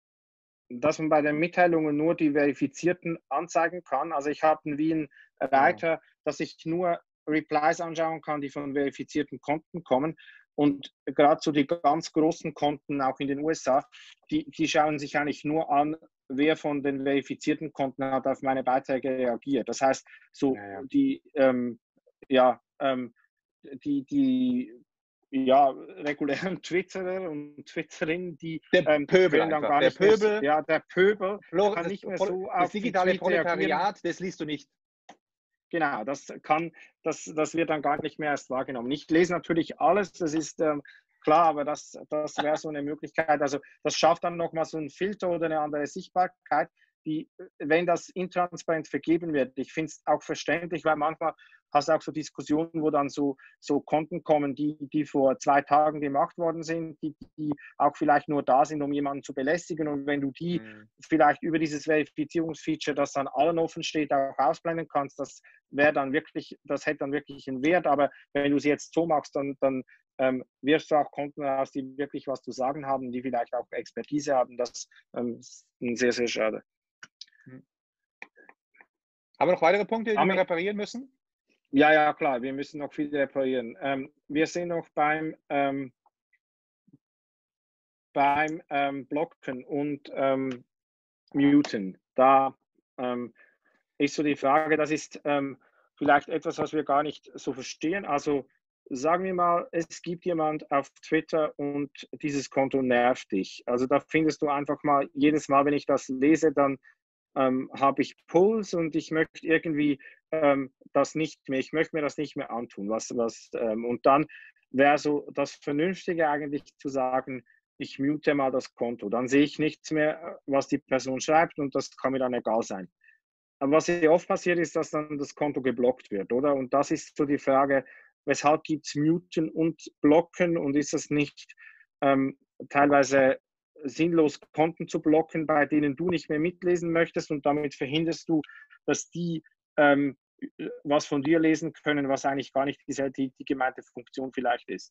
A: dass man bei den Mitteilungen nur die Verifizierten anzeigen kann. Also ich habe wie einen Reiter, dass ich nur Replies anschauen kann, die von verifizierten Konten kommen. Und gerade so die ganz großen Konten, auch in den U S A, die, die schauen sich eigentlich nur an, wer von den verifizierten Konten hat auf meine Beiträge reagiert. Das heißt, so
B: Ja, ja.
A: die, ähm, ja, ähm, die, die ja, regulären Twitterer und Twitterinnen, die
B: Der
A: ähm,
B: Pöbel
A: können dann
B: einfach.
A: gar
B: Der
A: nicht mehr,
B: Pöbel,
A: ja, der Pöbel kann
B: das,
A: nicht mehr so
B: das
A: auf den
B: digitale
A: Tweet reagieren.
B: Proletariat, das liest du nicht.
A: Genau, das kann, das, das wird dann gar nicht mehr erst wahrgenommen. Ich lese natürlich alles, das ist ähm, klar, aber das, das wäre so eine Möglichkeit. Also das schafft dann nochmal so einen Filter oder eine andere Sichtbarkeit, die, wenn das intransparent vergeben wird. Ich finde es auch verständlich, weil manchmal hast du auch so Diskussionen, wo dann so, so Konten kommen, die, die vor zwei Tagen gemacht worden sind, die, die auch vielleicht nur da sind, um jemanden zu belästigen. Und wenn du die mhm. vielleicht über dieses Verifizierungsfeature, das dann allen offen steht, auch ausblenden kannst, das wäre dann wirklich, das hätte dann wirklich einen Wert. Aber wenn du sie jetzt so machst, dann, dann ähm, wirst du auch Konten aus, die wirklich was zu sagen haben, die vielleicht auch Expertise haben. Das ähm, ist sehr, sehr schade.
B: Haben wir noch weitere Punkte, die wir reparieren müssen?
A: Ja, ja, klar, wir müssen noch viel reparieren. Ähm, wir sind noch beim, ähm, beim ähm, Blocken und ähm, Muten. Da ähm, ist so die Frage, das ist ähm, vielleicht etwas, was wir gar nicht so verstehen. Also sagen wir mal, es gibt jemand auf Twitter und dieses Konto nervt dich. Also da findest du einfach mal, jedes Mal, wenn ich das lese, dann ähm, habe ich Puls und ich möchte irgendwie ähm, das nicht mehr, ich möchte mir das nicht mehr antun. Was, was, ähm, und dann wäre so das Vernünftige eigentlich zu sagen, ich mute mal das Konto. Dann sehe ich nichts mehr, was die Person schreibt und das kann mir dann egal sein. Aber was hier oft passiert, ist, dass dann das Konto geblockt wird, oder? Und das ist so die Frage, weshalb gibt es Muten und Blocken und ist das nicht ähm, teilweise sinnlos, Konten zu blocken, bei denen du nicht mehr mitlesen möchtest und damit verhinderst du, dass die ähm, was von dir lesen können, was eigentlich gar nicht die, die, die gemeinte Funktion vielleicht ist.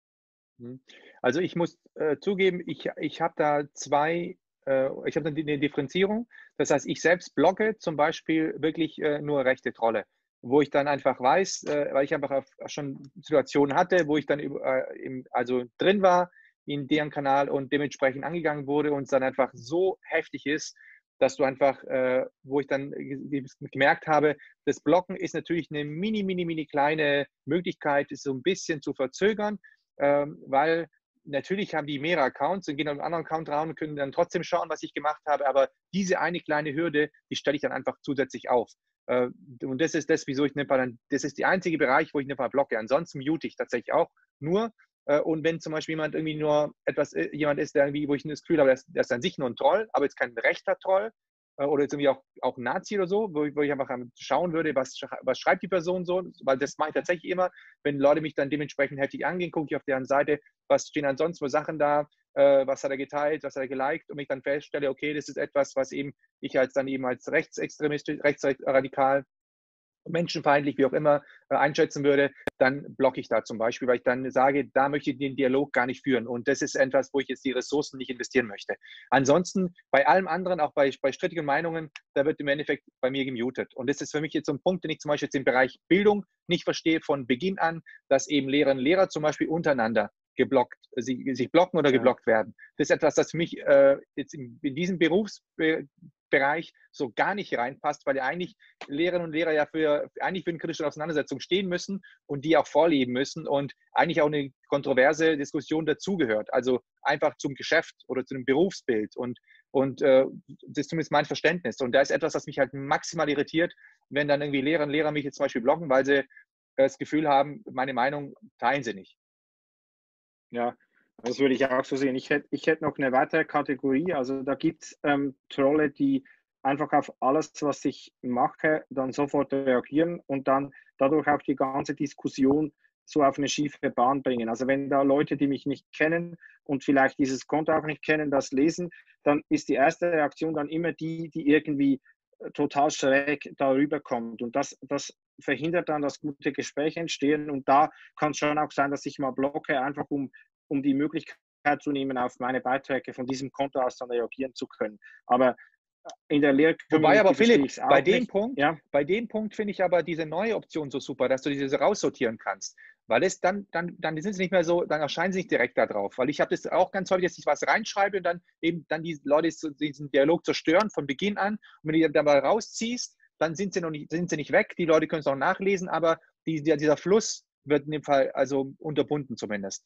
B: Also ich muss äh, zugeben, ich, ich habe da zwei, äh, ich habe eine Differenzierung. Das heißt, ich selbst blogge zum Beispiel wirklich äh, nur rechte Trolle, wo ich dann einfach weiß, äh, weil ich einfach schon Situationen hatte, wo ich dann äh, im, also drin war in deren Kanal und dementsprechend angegangen wurde und es dann einfach so heftig ist, dass du einfach, äh, wo ich dann gemerkt habe, das Blocken ist natürlich eine mini, mini, mini kleine Möglichkeit, es so ein bisschen zu verzögern, ähm, weil natürlich haben die mehrere Accounts und gehen auf einen anderen Account rein und können dann trotzdem schauen, was ich gemacht habe, aber diese eine kleine Hürde, die stelle ich dann einfach zusätzlich auf. Äh, und das ist das, wieso ich dann, das ist der einzige Bereich, wo ich ein blocke. Ansonsten mute ich tatsächlich auch nur. Und wenn zum Beispiel jemand irgendwie nur etwas, jemand ist, der irgendwie, wo ich das Gefühl habe, der ist, der ist an sich nur ein Troll, aber jetzt kein rechter Troll oder jetzt irgendwie auch, auch ein Nazi oder so, wo ich, wo ich einfach schauen würde, was, was schreibt die Person so, weil das mache ich tatsächlich immer, wenn Leute mich dann dementsprechend heftig angehen, gucke ich auf deren Seite, was stehen ansonsten für Sachen da, äh, was hat er geteilt, was hat er geliked und mich dann feststelle, okay, das ist etwas, was eben ich als dann eben als rechtsextremistisch, rechtsradikal menschenfeindlich, wie auch immer, äh, einschätzen würde, dann blocke ich da zum Beispiel, weil ich dann sage, da möchte ich den Dialog gar nicht führen. Und das ist etwas, wo ich jetzt die Ressourcen nicht investieren möchte. Ansonsten, bei allem anderen, auch bei, bei strittigen Meinungen, da wird im Endeffekt bei mir gemutet. Und das ist für mich jetzt so ein Punkt, den ich zum Beispiel jetzt im Bereich Bildung nicht verstehe von Beginn an, dass eben Lehrerinnen und Lehrer zum Beispiel untereinander geblockt, sich, sich blocken oder geblockt ja. werden. Das ist etwas, das für mich äh, jetzt in, in diesem Berufsbereich so gar nicht reinpasst, weil ja eigentlich Lehrerinnen und Lehrer ja für, eigentlich für eine kritische Auseinandersetzung stehen müssen und die auch vorleben müssen und eigentlich auch eine kontroverse Diskussion dazugehört. Also einfach zum Geschäft oder zu einem Berufsbild und, und äh, das ist zumindest mein Verständnis. Und da ist etwas, das mich halt maximal irritiert, wenn dann irgendwie Lehrerinnen und Lehrer mich jetzt zum Beispiel blocken, weil sie das Gefühl haben, meine Meinung teilen sie nicht.
A: Ja, das würde ich auch so sehen. Ich hätte, ich hätte noch eine weitere Kategorie. Also da gibt es ähm, Trolle, die einfach auf alles, was ich mache, dann sofort reagieren und dann dadurch auch die ganze Diskussion so auf eine schiefe Bahn bringen. Also wenn da Leute, die mich nicht kennen und vielleicht dieses Konto auch nicht kennen, das lesen, dann ist die erste Reaktion dann immer die, die irgendwie total schräg darüber kommt. Und das, das verhindert dann, dass gute Gespräche entstehen. Und da kann es schon auch sein, dass ich mal blocke, einfach um, um die Möglichkeit zu nehmen, auf meine Beiträge von diesem Konto aus dann reagieren zu können. Aber in der Lehr
B: Wobei aber Philipp, bei dem
A: nicht.
B: Punkt,
A: ja?
B: bei dem Punkt finde ich aber diese neue Option so super, dass du diese raussortieren kannst. Weil es dann, dann, dann sind sie nicht mehr so, dann erscheinen sie nicht direkt da drauf. Weil ich habe das auch ganz häufig, dass ich was reinschreibe und dann eben dann die Leute diesen Dialog zerstören von Beginn an. Und wenn du die dann mal rausziehst, dann sind sie noch nicht, sind sie nicht weg. Die Leute können es auch nachlesen, aber die, dieser Fluss wird in dem Fall also unterbunden zumindest.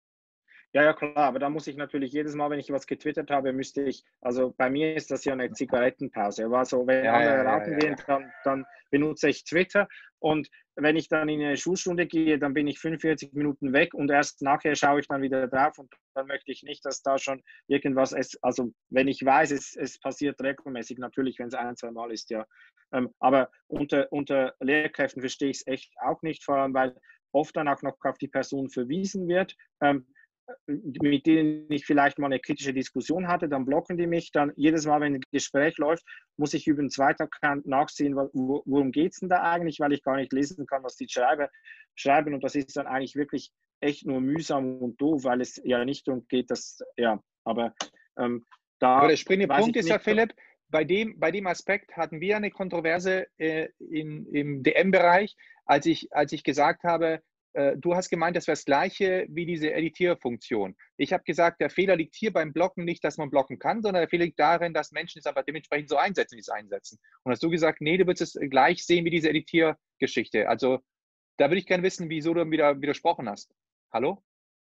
A: Ja, ja, klar, aber da muss ich natürlich jedes Mal, wenn ich was getwittert habe, müsste ich, also bei mir ist das ja eine Zigarettenpause. Also wenn
B: Ja,
A: andere
B: ja, ja,
A: rauchen
B: ja,
A: gehen,
B: ja.
A: dann, dann benutze ich Twitter und wenn ich dann in eine Schulstunde gehe, dann bin ich fünfundvierzig Minuten weg und erst nachher schaue ich dann wieder drauf und dann möchte ich nicht, dass da schon irgendwas ist. Also wenn ich weiß, es, es passiert regelmäßig, natürlich, wenn es ein, zwei Mal ist, ja. Ähm, aber unter, unter Lehrkräften verstehe ich es echt auch nicht, vor allem weil oft dann auch noch auf die Person verwiesen wird. Ähm, mit denen ich vielleicht mal eine kritische Diskussion hatte, dann blocken die mich. Dann jedes Mal, wenn ein Gespräch läuft, muss ich über einen zweiten Account nachsehen, worum geht es denn da eigentlich, weil ich gar nicht lesen kann, was die schreibe, schreiben. Und das ist dann eigentlich wirklich echt nur mühsam und doof, weil es ja nicht darum geht, dass, ja, aber ähm, da
B: Aber der springende
A: weiß
B: Punkt
A: ich
B: ist ja,
A: nicht.
B: Philipp, bei dem, bei dem Aspekt hatten wir eine Kontroverse äh, in, im D M-Bereich, als ich, als ich gesagt habe, äh, du hast gemeint, das wäre das Gleiche wie diese Editierfunktion. Ich habe gesagt, der Fehler liegt hier beim Blocken nicht, dass man blocken kann, sondern der Fehler liegt darin, dass Menschen es aber dementsprechend so einsetzen, wie sie es einsetzen. Und hast du gesagt, nee, du würdest es gleich sehen wie diese Editiergeschichte. Also da würde ich gerne wissen, wieso du wieder widersprochen hast. Hallo?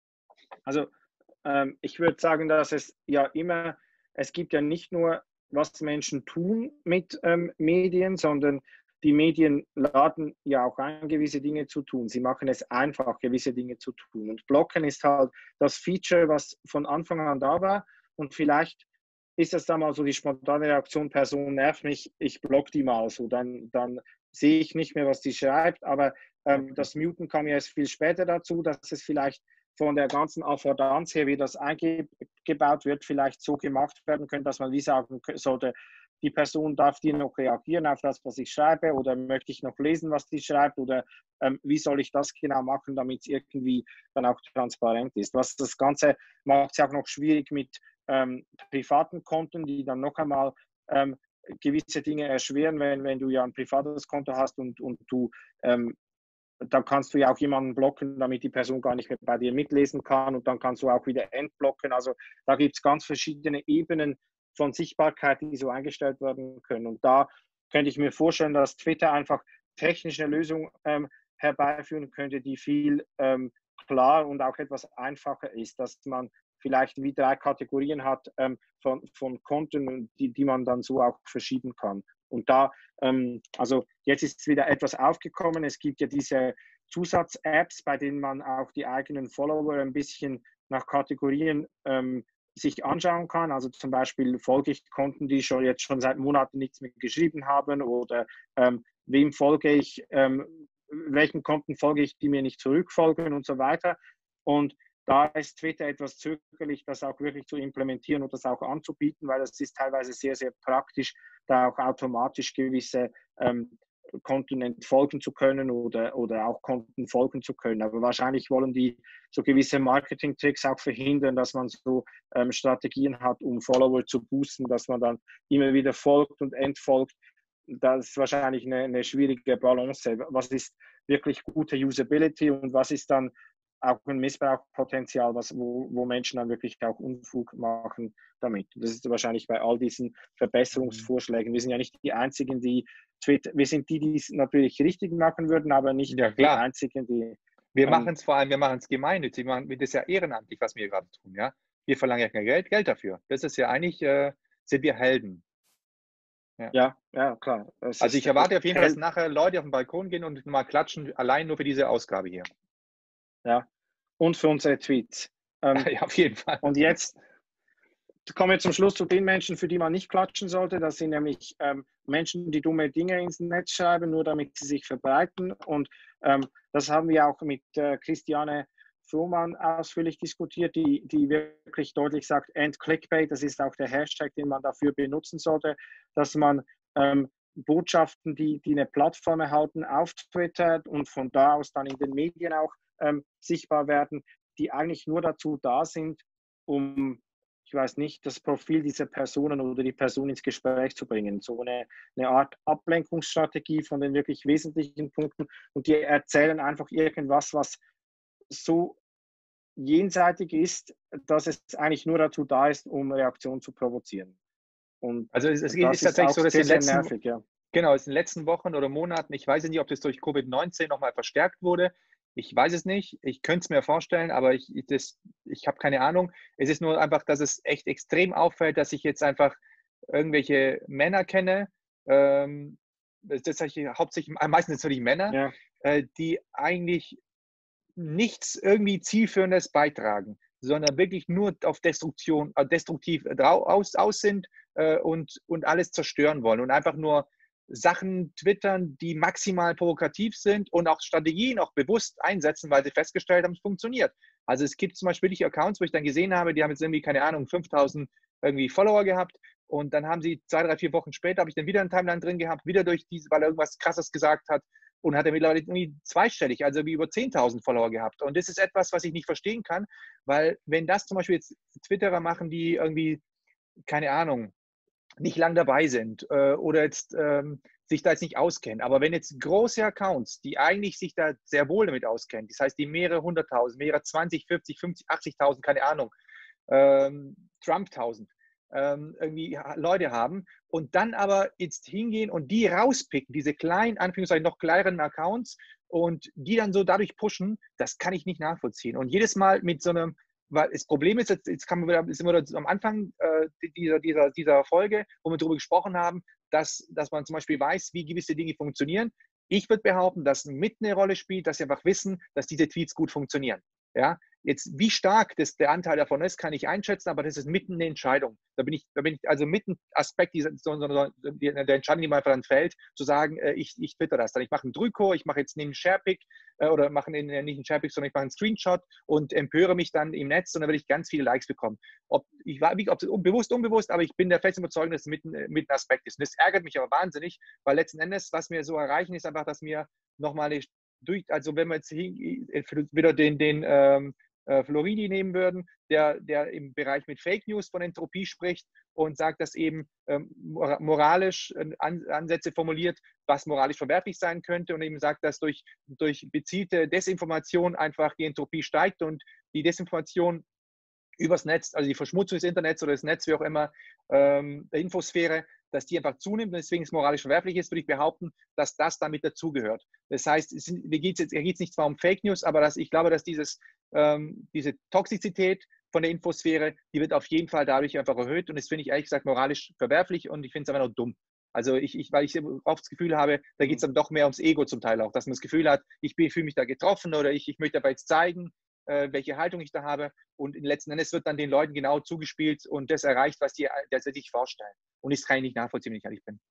A: Also ähm, ich würde sagen, dass es ja immer, es gibt ja nicht nur, was Menschen tun mit ähm, Medien, sondern die Medien laden ja auch ein, gewisse Dinge zu tun. Sie machen es einfach, gewisse Dinge zu tun. Und Blocken ist halt das Feature, was von Anfang an da war. Und vielleicht ist das dann mal so die spontane Reaktion, Person nervt mich, ich block die mal so. Dann, dann sehe ich nicht mehr, was die schreibt. Aber ähm,
B: Okay.
A: das Muten kam ja erst viel später dazu, dass es vielleicht von der ganzen Affordanz her, wie das eingebaut wird, vielleicht so gemacht werden könnte, dass man wie sagen sollte, die Person darf die noch reagieren auf das, was ich schreibe, oder möchte ich noch lesen, was die schreibt, oder ähm, wie soll ich das genau machen, damit es irgendwie dann auch transparent ist. Was das Ganze macht es auch noch schwierig mit ähm, privaten Konten, die dann noch einmal ähm, gewisse Dinge erschweren, wenn, wenn du ja ein privates Konto hast und, und du ähm, da kannst du ja auch jemanden blocken, damit die Person gar nicht mehr bei dir mitlesen kann und dann kannst du auch wieder entblocken. Also da gibt es ganz verschiedene Ebenen von Sichtbarkeit, die so eingestellt werden können. Und da könnte ich mir vorstellen, dass Twitter einfach technisch eine Lösung ähm, herbeiführen könnte, die viel ähm, klar und auch etwas einfacher ist, dass man vielleicht wie drei Kategorien hat ähm, von, von Konten, die, die man dann so auch verschieben kann. Und da, ähm, also jetzt ist es wieder etwas aufgekommen. Es gibt ja diese Zusatz-Apps, bei denen man auch die eigenen Follower ein bisschen nach Kategorien ähm, sich anschauen kann. Also zum Beispiel folge ich Konten, die schon jetzt schon seit Monaten nichts mehr geschrieben haben, oder ähm, wem folge ich, ähm, welchen Konten folge ich, die mir nicht zurückfolgen und so weiter. Und da ist Twitter etwas zögerlich, das auch wirklich zu implementieren und das auch anzubieten, weil es ist teilweise sehr, sehr praktisch, da auch automatisch gewisse ähm, Konten entfolgen zu können oder, oder auch Konten folgen zu können. Aber wahrscheinlich wollen die so gewisse Marketing-Tricks auch verhindern, dass man so ähm, Strategien hat, um Follower zu boosten, dass man dann immer wieder folgt und entfolgt. Das ist wahrscheinlich eine, eine schwierige Balance. Was ist wirklich gute Usability und was ist dann auch ein Missbrauchspotenzial, was, wo, wo Menschen dann wirklich auch Unfug machen damit. Das ist wahrscheinlich bei all diesen Verbesserungsvorschlägen. Wir sind ja nicht die Einzigen, die Twitter, wir sind die, die es natürlich richtig machen würden, aber nicht
B: Ja,
A: die
B: klar.
A: Einzigen, die...
B: Wir
A: ähm,
B: machen es vor allem, wir machen es gemeinnützig, wir machen das ist ja ehrenamtlich, was wir gerade tun, ja. Wir verlangen ja kein Geld, Geld dafür. Das ist ja eigentlich, äh, sind wir Helden. Ja,
A: ja, ja, klar. Es
B: also ich
A: ist
B: erwarte auf jeden Fall, dass
A: hell,
B: nachher Leute auf den Balkon gehen und mal klatschen, allein nur für diese Ausgabe hier.
A: ja. Und für unsere Tweets. Ähm,
B: Ja, auf jeden Fall.
A: und jetzt kommen wir zum Schluss zu den Menschen, für die man nicht klatschen sollte. Das sind nämlich ähm, Menschen, die dumme Dinge ins Netz schreiben, nur damit sie sich verbreiten. Und ähm, das haben wir auch mit äh, Christiane Frohmann ausführlich diskutiert, die, die wirklich deutlich sagt, End Clickbait, das ist auch der Hashtag, den man dafür benutzen sollte, dass man ähm, Botschaften, die, die eine Plattform erhalten, auf Twitter und von da aus dann in den Medien auch ähm, sichtbar werden, die eigentlich nur dazu da sind, um, ich weiß nicht, das Profil dieser Personen oder die Person ins Gespräch zu bringen. So eine, eine Art Ablenkungsstrategie von den wirklich wesentlichen Punkten. Und die erzählen einfach irgendwas, was so jenseitig ist, dass es eigentlich nur dazu da ist, um Reaktionen zu provozieren. Und
B: Also es, es
A: das
B: ist
A: ist
B: tatsächlich
A: auch
B: so, dass in
A: sehr,
B: den
A: sehr
B: letzten,
A: nervig, ja.
B: genau, es in den letzten Wochen oder Monaten, ich weiß nicht, ob das durch Covid neunzehn nochmal verstärkt wurde. Ich weiß es nicht. Ich könnte es mir vorstellen, aber ich, das, ich habe keine Ahnung. Es ist nur einfach, dass es echt extrem auffällt, dass ich jetzt einfach irgendwelche Männer kenne. Ähm, das ist hauptsächlich, meistens natürlich Männer,
A: Ja.
B: äh, die eigentlich nichts irgendwie Zielführendes beitragen, sondern wirklich nur auf Destruktion, äh, destruktiv aus, aus sind äh, und, und alles zerstören wollen und einfach nur Sachen twittern, die maximal provokativ sind und auch Strategien auch bewusst einsetzen, weil sie festgestellt haben, es funktioniert. Also es gibt zum Beispiel wirklich Accounts, wo ich dann gesehen habe, die haben jetzt irgendwie, keine Ahnung, fünftausend irgendwie Follower gehabt und dann haben sie zwei, drei, vier Wochen später, habe ich dann wieder ein Timeline drin gehabt, wieder durch diese, weil er irgendwas Krasses gesagt hat und hat er mittlerweile irgendwie zweistellig, also wie über zehntausend Follower gehabt. Und das ist etwas, was ich nicht verstehen kann, weil wenn das zum Beispiel jetzt Twitterer machen, die irgendwie, keine Ahnung, nicht lang dabei sind äh, oder jetzt ähm, sich da jetzt nicht auskennen. Aber wenn jetzt große Accounts, die eigentlich sich da sehr wohl damit auskennen, das heißt, die mehrere hunderttausend, mehrere zwanzig, vierzig, fünfzig, achtzigtausend, keine Ahnung, ähm, Trump-tausend, ähm, irgendwie Leute haben und dann aber jetzt hingehen und die rauspicken, diese kleinen, Anführungszeichen noch kleineren Accounts und die dann so dadurch pushen, das kann ich nicht nachvollziehen. Und jedes Mal mit so einem, weil das Problem ist, jetzt, jetzt kann man wieder, sind wir am Anfang äh, dieser, dieser, dieser Folge, wo wir darüber gesprochen haben, dass, dass man zum Beispiel weiß, wie gewisse Dinge funktionieren. Ich würde behaupten, dass mit eine Rolle spielt, dass sie einfach wissen, dass diese Tweets gut funktionieren. Ja, jetzt wie stark das der Anteil davon ist, kann ich einschätzen, aber das ist mitten eine Entscheidung. Da bin ich, da bin ich also mitten Aspekt dieser, so, so, der Entscheidung, die mir einfach dann fällt, zu sagen, äh, ich, ich twitter das dann. Ich mache einen Drüko, ich mache jetzt einen Sharepick äh, oder mache einen, nicht einen Sharepick, sondern ich mache einen Screenshot und empöre mich dann im Netz und dann werde ich ganz viele Likes bekommen. Ob ich war, ob es bewusst, unbewusst, aber ich bin der festen Überzeugung, dass es mitten, mitten Aspekt ist. Und das ärgert mich aber wahnsinnig, weil letzten Endes, was wir so erreichen, ist einfach, dass mir nochmal eine durch, also wenn wir jetzt wieder den, den ähm, äh, Floridi nehmen würden, der, der im Bereich mit Fake News von Entropie spricht und sagt, dass eben ähm, moralisch äh, An Ansätze formuliert, was moralisch verwerflich sein könnte und eben sagt, dass durch, durch bezielte Desinformation einfach die Entropie steigt und die Desinformation übers Netz, also die Verschmutzung des Internets oder des Netz, wie auch immer, ähm, der Infosphäre, dass die einfach zunimmt und deswegen es moralisch verwerflich ist, würde ich behaupten, dass das damit dazugehört. Das heißt, es geht jetzt, geht es nicht zwar um Fake News, aber dass ich glaube, dass dieses, ähm, diese Toxizität von der Infosphäre, die wird auf jeden Fall dadurch einfach erhöht und das finde ich ehrlich gesagt moralisch verwerflich und ich finde es einfach nur dumm. Also ich, ich, weil ich oft das Gefühl habe, da geht es dann doch mehr ums Ego zum Teil auch, dass man das Gefühl hat, ich fühle mich da getroffen oder ich, ich möchte aber jetzt zeigen, äh, welche Haltung ich da habe und letzten Endes wird dann den Leuten genau zugespielt und das erreicht, was die das sich vorstellen. Und das kann ich nicht nachvollziehen, wenn ich ehrlich bin.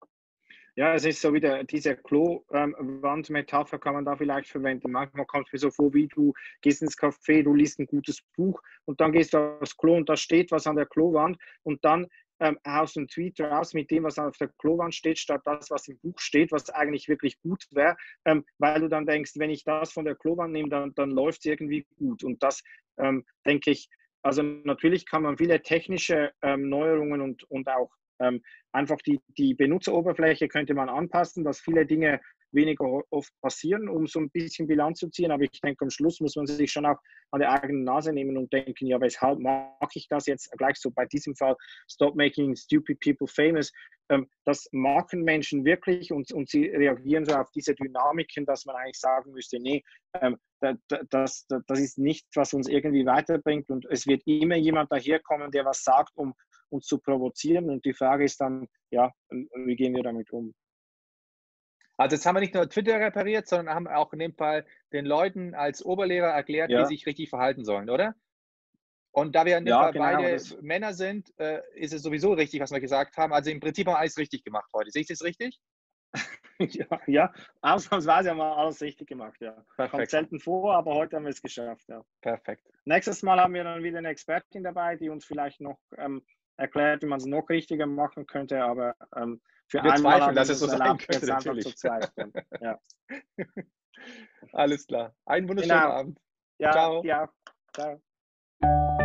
A: Ja, es ist so wieder diese Klo-Wand-Metapher kann man da vielleicht verwenden. Manchmal kommt es mir so vor, wie du gehst ins Café, du liest ein gutes Buch und dann gehst du aufs Klo und da steht was an der Klowand und dann ähm, haust einen Tweet raus mit dem, was auf der Klowand steht, statt das, was im Buch steht, was eigentlich wirklich gut wäre, ähm, weil du dann denkst, wenn ich das von der Klowand nehme, dann, dann läuft es irgendwie gut. Und das, ähm, denke ich, also natürlich kann man viele technische ähm, Neuerungen und, und auch ähm, einfach die, die Benutzeroberfläche könnte man anpassen, dass viele Dinge weniger oft passieren, um so ein bisschen Bilanz zu ziehen. Aber ich denke, am Schluss muss man sich schon auch an der eigenen Nase nehmen und denken, ja, weshalb mache ich das jetzt gleich so bei diesem Fall, Stop Making Stupid People Famous. Ähm, das machen Menschen wirklich und, und sie reagieren so auf diese Dynamiken, dass man eigentlich sagen müsste, nee, ähm, das, das, das ist nichts, was uns irgendwie weiterbringt und es wird immer jemand daherkommen, der was sagt, um uns zu provozieren und die Frage ist dann, ja, wie gehen wir damit um?
B: Also jetzt haben wir nicht nur Twitter repariert, sondern haben auch in dem Fall den Leuten als Oberlehrer erklärt, ja, wie sie sich richtig verhalten sollen, oder? Und da wir in dem
A: ja,
B: Fall
A: genau,
B: beide
A: das,
B: Männer sind, äh, ist es sowieso richtig, was wir gesagt haben. Also im Prinzip haben wir alles richtig gemacht heute. Sehe ich das richtig?
A: ja, ja, ausnahmsweise haben wir alles richtig gemacht, ja.
B: Perfekt.
A: Kommt selten vor, aber heute haben wir es geschafft, ja.
B: Perfekt.
A: Nächstes Mal haben wir dann wieder eine Expertin dabei, die uns vielleicht noch ähm, erklärt, wie man es noch richtiger machen könnte, aber ähm, für
B: wir
A: einmal
B: zweifeln, dass es so sein
A: erlaubt,
B: könnte,
A: jetzt einfach
B: natürlich.
A: zu zweifeln. Ja.
B: Alles klar. Einen wunderschönen
A: Genau.
B: Abend.
A: Ja,
B: Ciao.
A: ja. Ciao.